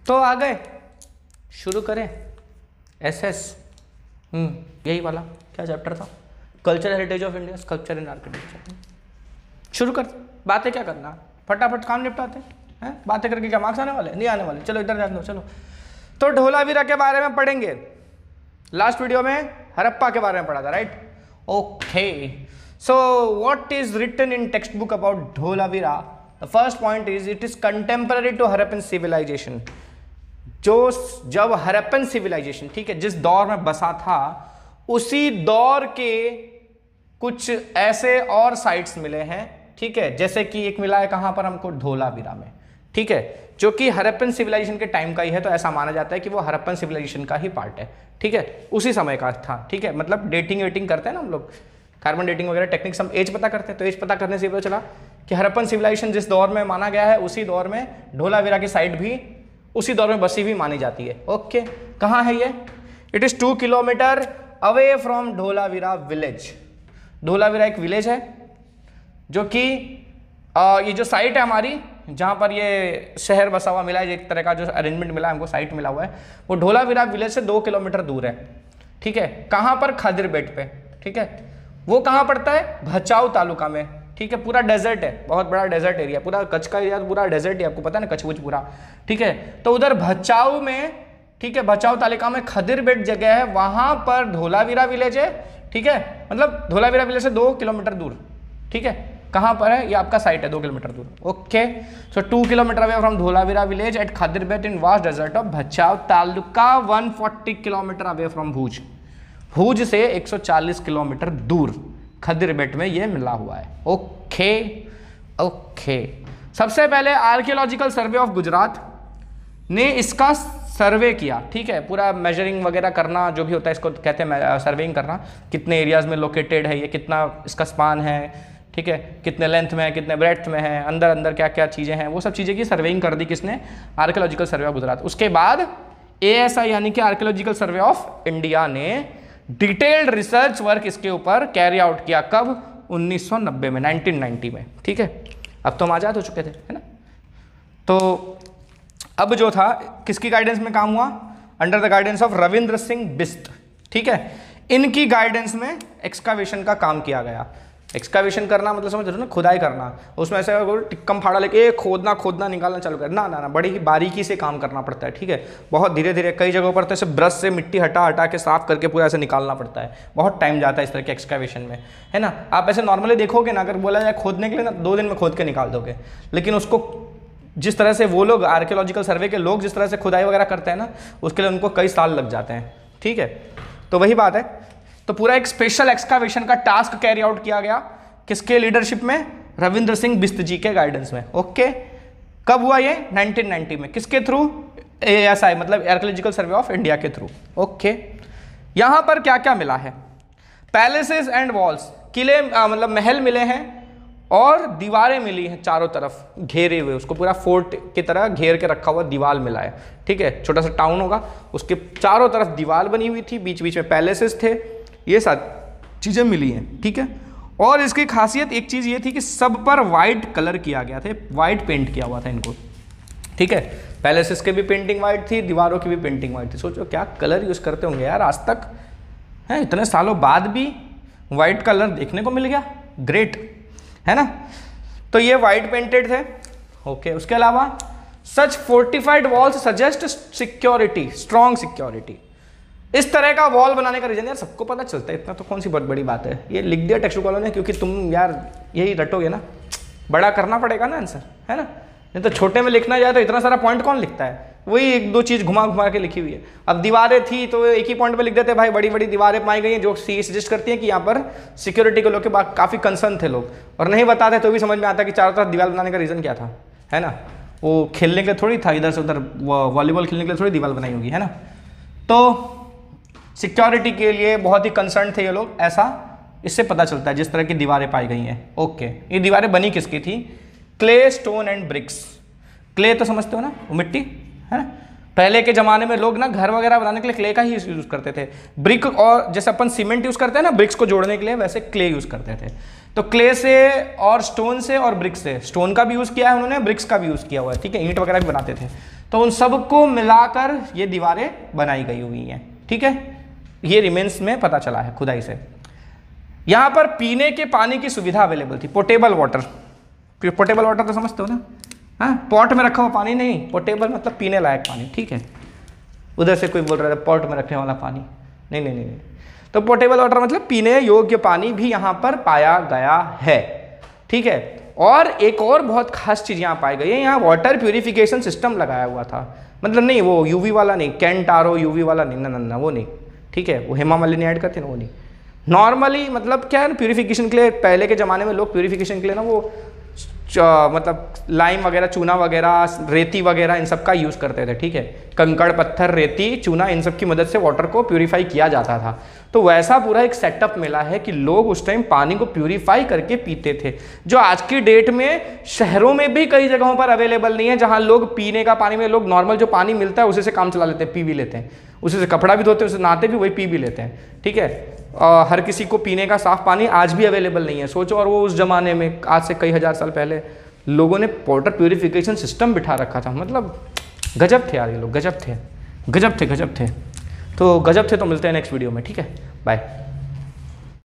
तो आ गए, शुरू करें। SS यही वाला क्या चैप्टर था, culture heritage of India, sculpture and architecture. शुरू कर, बातें क्या करना, फटाफट काम निपटाते हैं। बातें करके क्या मार्क्स आने वाले, नहीं आने वाले। चलो इधर जान दो। चलो तो धोलावीरा के बारे में पढ़ेंगे। लास्ट वीडियो में हड़प्पा के बारे में पढ़ा था, right? Okay, so what is written in text book about Dholavira? The first point is it is contemporary to Harappan civilisation. जो जब हड़प्पन सिविलाइजेशन, ठीक है, जिस दौर में बसा था, उसी दौर के कुछ ऐसे और साइट्स मिले हैं, ठीक है, जैसे कि एक मिला है कहां पर हमको, धोलावीरा में, ठीक है, जो कि हड़प्पन सिविलाइजेशन के टाइम का ही है। तो ऐसा माना जाता है कि वो हड़प्पन सिविलाइजेशन का ही पार्ट है, ठीक है, उसी समय का था, ठीक है। मतलब डेटिंग वेटिंग करते हैं ना हम लोग, कार्बन डेटिंग वगैरह टेक्निक्स, हम एज पता करते हैं। तो एज पता करने से पता चला कि हड़प्पन सिविलाइजेशन जिस दौर में माना गया है, उसी दौर में धोलावीरा की साइट भी उसी दौर में बसी हुई मानी जाती है। ओके, कहाँ है ये? It is 2 kilometre away from Dholavira village. Dholavira एक विलेज है जो कि ये जो साइट है हमारी, जहाँ पर ये शहर बसा हुआ मिला है, एक तरह का जो अरेंजमेंट मिला है हमको, साइट मिला हुआ है, वो धोलावीरा विलेज से 2 किलोमीटर दूर है, ठीक है। कहाँ पर? खदिर बेट पे, ठीक है। वो कहाँ पड़ता है? भचाऊ तालुका में, ठीक है। पूरा डेजर्ट है, बहुत बड़ा डेजर्ट एरिया, पूरा कच्छ का एरिया, पूरा डेजर्ट है, आपको पता है ना, कच्छ पूरा, ठीक है। तो उधर भचाऊ में, ठीक है, भचाऊ तालुका में खदिर बेट जगह है, वहां पर धोलावीरा विलेज है, ठीक है। मतलब धोलावीरा विलेज से 2 किलोमीटर दूर, ठीक है। कहां पर है? ये आपका साइट है 2 किलोमीटर दूर। Okay, so 2 kilometre away from Dholavira village at Khadir Bet in vast desert of Bhachau taluka, 140 kilometre away from Bhuj. Bhuj से 140 किलोमीटर दूर खदिर बेट में ये मिला हुआ है। ओके ओके, सबसे पहले आर्कियोलॉजिकल सर्वे ऑफ गुजरात ने इसका सर्वे किया, ठीक है। पूरा मेजरिंग वगैरह करना, जो भी होता है इसको कहते हैं सर्वेइंग करना, कितने एरियाज में लोकेटेड है ये, कितना इसका स्पान है, ठीक है, कितने लेंथ में है, कितने ब्रेड्थ में है, अंदर अंदर क्या क्या चीज़ें हैं, वो सब चीज़ें की सर्वेइंग कर दी किसने? Archaeological survey of Gujarat. उसके बाद ASI यानी कि आर्कियोलॉजिकल सर्वे ऑफ इंडिया ने डिटेल्ड रिसर्च वर्क इसके ऊपर कैरी आउट किया। कब? 1990 में, 1990 में, ठीक है। अब तो हम आज़ाद हो चुके थे, है ना। तो अब जो था किसकी गाइडेंस में काम हुआ? Under the guidance of Ravindra Singh Bisht, ठीक है। इनकी गाइडेंस में एक्सकावेशन का काम किया गया। एक्सकावेशन करना मतलब समझ रहे हो ना, खुदाई करना। उसमें ऐसे टिक्कम फाड़ा लेके खोदना निकालना चालू कर, ना बड़ी ही बारीकी से काम करना पड़ता है, ठीक है। बहुत धीरे धीरे, कई जगहों पर तो ऐसे ब्रश से मिट्टी हटा के साफ करके पूरा ऐसे निकालना पड़ता है। बहुत टाइम जाता है इस तरह के एक्सकावेशन में, है ना। आप ऐसे नॉर्मली देखोगे ना, अगर बोला जाए खोदने के लिए ना, 2 दिन में खोद के निकाल दोगे। लेकिन उसको जिस तरह से वो लोग आर्कियोलॉजिकल सर्वे के लोग जिस तरह से खुदाई वगैरह करते हैं ना, उसके लिए उनको कई साल लग जाते हैं, ठीक है। तो वही बात है। तो पूरा एक स्पेशल एक्सकावेशन का टास्क कैरी आउट किया गया, किसके लीडरशिप में? रविंद्र सिंह बिस्त जी के गाइडेंस में। ओके, कब हुआ ये? 1990 में। किसके थ्रू? ASI मतलब आर्कियोलॉजिकल सर्वे ऑफ इंडिया के थ्रू। ओके, यहां पर क्या क्या मिला है? पैलेसेस एंड वॉल्स, किले मतलब महल मिले हैं, और दीवारें मिली हैं चारों तरफ घेरे हुए, उसको पूरा फोर्ट की तरह घेर के रखा हुआ दीवार मिला है, ठीक है। छोटा सा टाउन होगा, उसके चारों तरफ दीवार बनी हुई थी, बीच बीच में पैलेसेस थे, ये सब चीज़ें मिली हैं, ठीक है। और इसकी खासियत एक चीज़ ये थी कि सब पर वाइट कलर किया गया था, वाइट पेंट किया हुआ था इनको, ठीक है। पैलेसेस के भी पेंटिंग वाइट थी, दीवारों की भी पेंटिंग वाइट थी। सोचो क्या कलर यूज़ करते होंगे यार आज तक, है इतने सालों बाद भी वाइट कलर देखने को मिल गया, ग्रेट, है ना। तो ये वाइट पेंटेड थे। ओके, उसके अलावा such fortified walls suggest security, strong security. इस तरह का वॉल बनाने का रीजन यार सबको पता चलता है, इतना तो कौन सी बहुत बड़ी बात है। ये लिख दिया टेक्स्ट बुक वालों ने, क्योंकि तुम यार यही रटोगे ना, बड़ा करना पड़ेगा ना आंसर, है ना। नहीं तो छोटे में लिखना जाए तो इतना सारा पॉइंट कौन लिखता है, वही 1-2 चीज़ घुमा के लिखी हुई है। अब दीवारें थी तो एक ही पॉइंट पे लिख देते भाई, बड़ी बड़ी दीवारें पाई गई हैं, जो सजेस्ट करती हैं कि यहाँ पर सिक्योरिटी को लेकर काफ़ी कंसर्न थे लोग, और नहीं बताते तो भी समझ में आता कि चारों तरफ दीवार बनाने का रीज़न क्या था, है ना। वो खेलने के लिए थोड़ी था, इधर से उधर वॉलीबॉल खेलने के लिए थोड़ी दीवार बनाई होगी, है ना। तो सिक्योरिटी के लिए बहुत ही कंसर्न थे ये लोग, ऐसा इससे पता चलता है जिस तरह की दीवारें पाई गई हैं। ओके, ये दीवारें बनी किसकी थी? Clay, stone and bricks. Clay तो समझते हो ना, वो मिट्टी, है ना। पहले के ज़माने में लोग ना घर वगैरह बनाने के लिए क्ले का ही यूज़ करते थे। ब्रिक, और जैसे अपन सीमेंट यूज़ करते हैं ना ब्रिक्स को जोड़ने के लिए, वैसे क्ले यूज़ करते थे। तो क्ले से और स्टोन से और ब्रिक्स से, स्टोन का भी यूज़ किया है उन्होंने, ब्रिक्स का भी यूज़ किया हुआ है, ठीक है। ईंट वगैरह भी बनाते थे। तो उन सबको मिलाकर ये दीवारें बनाई गई हुई हैं, ठीक है। ये रिमेन्स में पता चला है खुदाई से। यहां पर पीने के पानी की सुविधा अवेलेबल थी, पोर्टेबल वाटर। पोर्टेबल वाटर तो समझते हो ना, हाँ, पॉट में रखा हुआ पानी नहीं, पोर्टेबल मतलब पीने लायक पानी, ठीक है। उधर से कोई बोल रहा था पॉट में रखने वाला पानी, नहीं नहीं नहीं, तो पोर्टेबल वाटर मतलब पीने योग्य पानी भी यहाँ पर पाया गया है, ठीक है। और एक और बहुत खास चीज़ यहाँ पाई गई है, यहाँ वाटर प्यूरिफिकेशन सिस्टम लगाया हुआ था, मतलब नहीं वो यूवी वाला नहीं, कैंट आरओ यूवी वाला नहीं, ना ना ना वो नहीं, ठीक है, वो हेमा मालिनी ऐड करते ना, वो नहीं। नॉर्मली मतलब क्या है ना, प्यूरिफिकेशन के लिए पहले के ज़माने में लोग प्यूरिफिकेशन के लिए ना वो मतलब लाइम वगैरह, चूना वगैरह, रेती वगैरह इन सब का यूज़ करते थे, ठीक है। कंकड़, पत्थर, रेती, चूना इन सब की मदद से वाटर को प्यूरिफाई किया जाता था। तो वैसा पूरा एक सेटअप मिला है कि लोग उस टाइम पानी को प्यूरिफाई करके पीते थे, जो आज की डेट में शहरों में भी कई जगहों पर अवेलेबल नहीं है, जहाँ लोग पीने का पानी में लोग नॉर्मल जो पानी मिलता है उसी से काम चला लेते हैं, पी भी लेते हैं, उसी से कपड़ा भी धोते हैं, उसे नहाते भी, वही पी भी लेते हैं, ठीक है। हर किसी को पीने का साफ पानी आज भी अवेलेबल नहीं है, सोचो। और वो उस जमाने में आज से कई हजार साल पहले लोगों ने वाटर प्यूरिफिकेशन सिस्टम बिठा रखा था, मतलब गजब थे यार ये लोग, गजब थे, गजब थे, गजब थे। तो गजब थे, तो मिलते हैं नेक्स्ट वीडियो में, ठीक है, बाय।